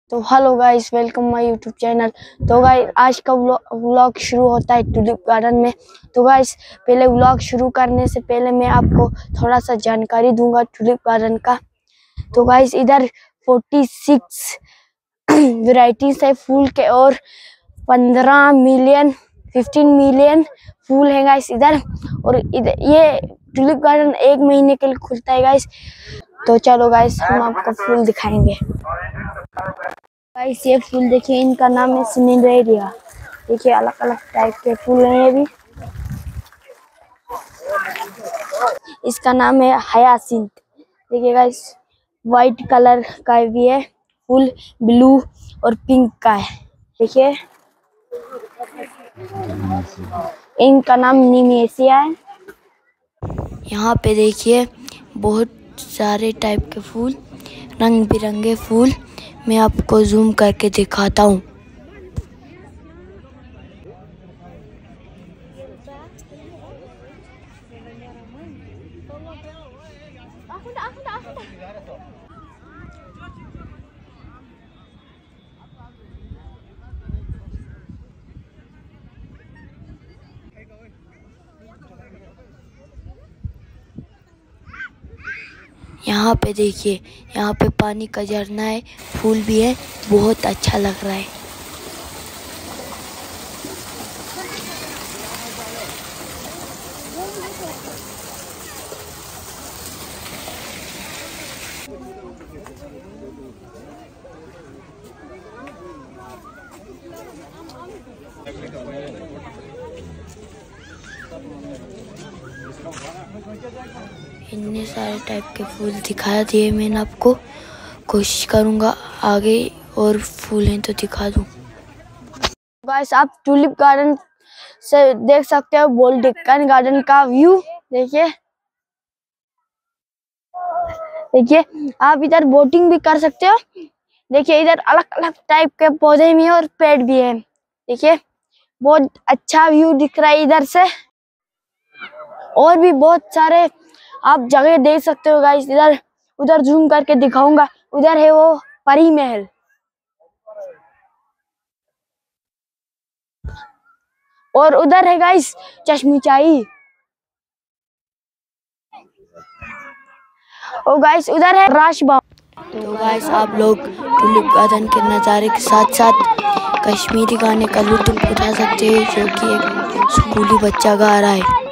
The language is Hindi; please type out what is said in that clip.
तो hello guys, welcome my YouTube channel. तो गाइस आज का व्लॉग शुरू होता है टुलिप गार्डन में। तो गाइस पहले व्लॉग शुरू करने से पहले मैं आपको थोड़ा सा जानकारी दूंगा टुलिप गार्डन का। तो गाइस इधर 46 वैरायटीज है फूल के और 15 मिलियन फूल है गाइस इधर। और इधर ये टुलिप गार्डन 1 महीने के लिए खुलता है गाइस। तो चलो गाइस हम आपको फूल दिखाएंगे। गाइस ये फूल देखिए, इनका नाम है सिनेरेरिया। देखिए अलग अलग टाइप के फूल हैं ये भी। इसका नाम है हायासिंथ। देखिए गाइस वाइट कलर का भी है फूल, ब्लू और पिंक का है। देखिए इनका नाम निमेसिया है। यहाँ पे देखिए बहुत सारे टाइप के फूल, रंग बिरंगे फूल। मैं आपको जूम करके दिखाता हूँ। यहाँ पे देखिए, यहाँ पे पानी का झरना है, फूल भी है, बहुत अच्छा लग रहा है। इतने सारे टाइप के फूल दिखा दिए मैंने आपको। कोशिश करूँगा आगे और फूल हैं तो दिखा दूँ। गाइस आप टुलिप गार्डन से देख सकते हो बोल्डिकन गार्डन का व्यू। देखिए आप इधर बोटिंग भी कर सकते हो। देखिए इधर अलग अलग टाइप के पौधे भी हैं और पेड़ भी हैं। देखिए बहुत अच्छा व्यू दिख रहा है इधर से। और भी बहुत सारे आप जगह देख सकते हो गाइस। इधर उधर जूम करके दिखाऊंगा। उधर है वो परी महल, और उधर है गाइस चश्मिचाई। और गाइस उधर है राशबाग। तो गाइस आप लोग टुलिप गार्डन के नज़ारे के साथ साथ कश्मीरी गाने का लुत्फ उठा सकते हैं, जो कि एक स्कूली बच्चा गा रहा है।